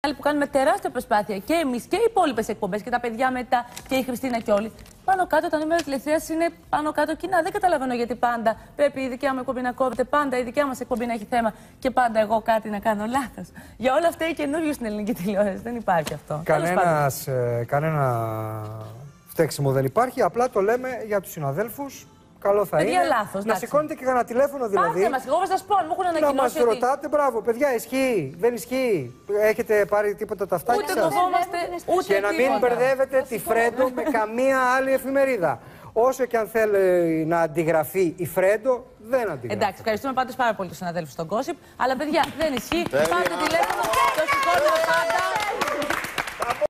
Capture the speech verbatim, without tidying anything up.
Που κάνουμε τεράστια προσπάθεια και εμείς και οι υπόλοιπες εκπομπές και τα παιδιά μετά και η Χριστίνα και όλοι. Πάνω κάτω τα νούμερα τηλεθέασης είναι πάνω κάτω κοινά. Δεν καταλαβαίνω γιατί πάντα πρέπει η δικιά μου εκπομπή να κόβεται, πάντα η δικιά μας εκπομπή να έχει θέμα και πάντα εγώ κάτι να κάνω λάθος. Για όλα αυτά είναι καινούριο στην ελληνική τηλεόραση. Δεν υπάρχει αυτό. Κανένας, ε, κανένα φταίξιμο δεν υπάρχει. Απλά το λέμε για τους συναδέλφους. Καλό θα παιδιά, είναι λάθος, να σηκώνετε και κανένα τηλέφωνο δηλαδή. Πάρτε μας, εγώ θα σας πω, μου έχουν ανακοινώσει. Να μας ότι... ρωτάτε, μπράβο, παιδιά, ισχύει, δεν ισχύει. Έχετε πάρει τίποτα τα αυτάκια σας. Ούτε φοβόμαστε, ούτε και να μην τίποτα. μπερδεύετε τη Φρέντο με καμία άλλη εφημερίδα. Όσο και αν θέλει να αντιγραφεί η Φρέντο, δεν αντιγραφεί. Εντάξει, ευχαριστούμε πάντως πάρα πολύ τους συναδέλφους στον Gossip. Αλλά παιδιά, δεν ισχύει. Πάρτε τηλέφωνο, το σηκώνουμε πάντα.